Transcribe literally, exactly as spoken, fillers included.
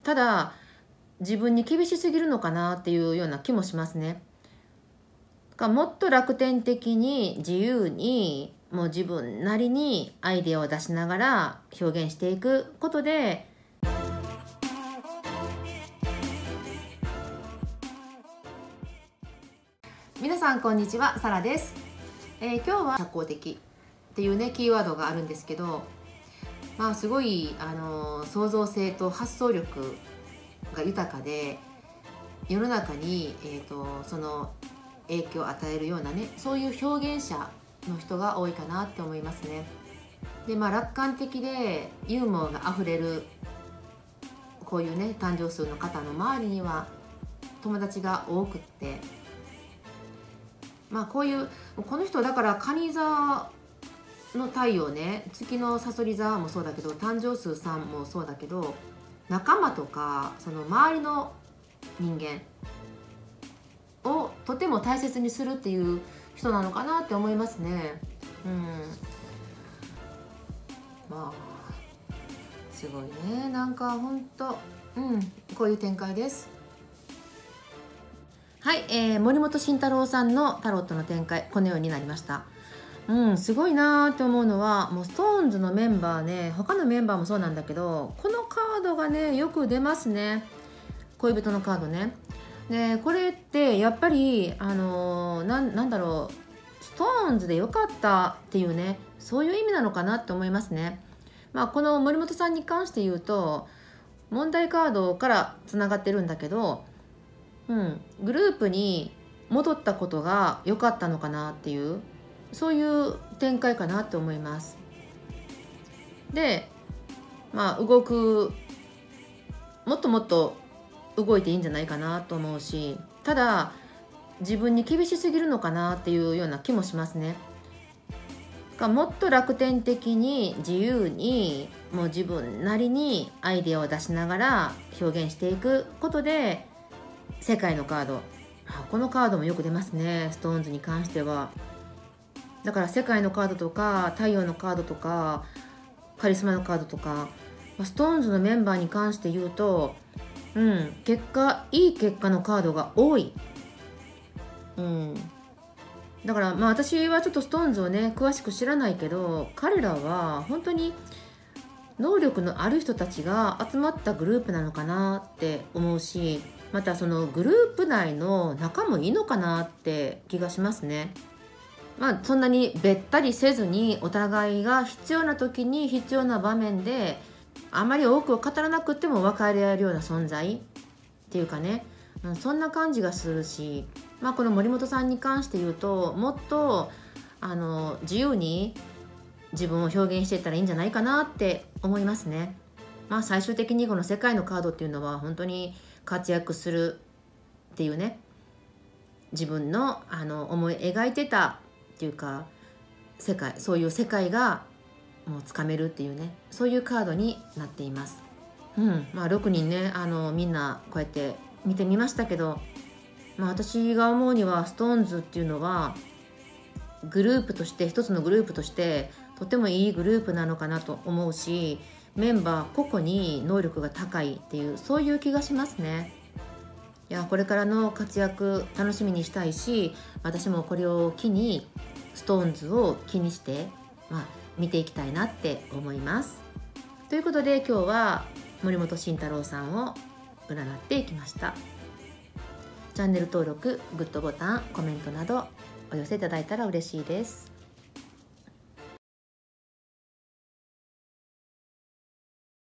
ただ自分に厳しすぎるのかなっていうような気もしますね。かもっと楽天的に自由にもう自分なりにアイデアを出しながら表現していくことで、皆さんこんにちは、サラです。えー、今日は社交的っていうねキーワードがあるんですけど、まあすごいあの創造性と発想力が豊かで、世の中に、えーと、その影響を与えるようなね、そういう表現者の人が多いかなって思いますね。でまあ楽観的でユーモアがあふれるこういうね誕生数の方の周りには友達が多くって、まあこういうこの人だから蟹座の太陽ね、月のさそり座もそうだけど、誕生数さんもそうだけど、仲間とかその周りの人間をとても大切にするっていう人なのかなって思いますね。うん、まあすごいね、なんかほんと、うん、こういう展開です。はい、えー、森本慎太郎さんのタロットの展開、このようになりました。うん、すごいなーって思うのは、もう ストーンズ のメンバーね、他のメンバーもそうなんだけど、このカードがねよく出ますね。恋人のカードね。でこれってやっぱりあのー、な, なんだろう ストーンズ でよかったっていうね、そういう意味なのかなって思いますね。まあこの森本さんに関して言うと、問題カードからつながってるんだけど、うん、グループに戻ったことが良かったのかなっていう、そういう展開かなって思います。でまあ動く、もっともっと動いていいんじゃないかなと思うし、ただ自分に厳しすぎるのかなっていうような気もしますね。かもっと楽天的に自由にもう自分なりにアイデアを出しながら表現していくことで、世界のカード、このカードもよく出ますね、ストーンズに関しては。だから世界のカードとか太陽のカードとかカリスマのカードとか、ストーンズのメンバーに関して言うと、うん、結果いい結果のカードが多い。うん、だからまあ私はちょっとストーンズをね詳しく知らないけど、彼らは本当に能力のある人たちが集まったグループなのかなって思うし、またそのグループ内の仲もいいのかなって気がしますね。まあそんなにべったりせずに、お互いが必要な時に必要な場面であまり多くを語らなくても分かり合えるような存在っていうかね、そんな感じがするし、まあ、この森本さんに関して言うと、もっとあの自由に自分を表現していったらいいんじゃないかなって思いますね。まあ、最終的にこの世界のカードっていうのは本当に活躍するっていうね、自分のあの思い描いてたっていうか、世界、そういう世界がもうつかめるっていうね、そういうカードになっています。うんまあ、ろくにんね、あのみんなこうやって見てみましたけど、まあ、私が思うには ストーンズ っていうのはグループとして、一つのグループとしてとてもいいグループなのかなと思うし、メンバー個々に能力が高いっていう、そういう気がしますね。いやこれからの活躍楽しみにしたいし、私もこれを機に ストーンズ を気にして、まあ、見ていきたいなって思います。ということで今日は森本慎太郎さんを占っていきました。チャンネル登録、グッドボタン、コメントなどお寄せいただいたら嬉しいです。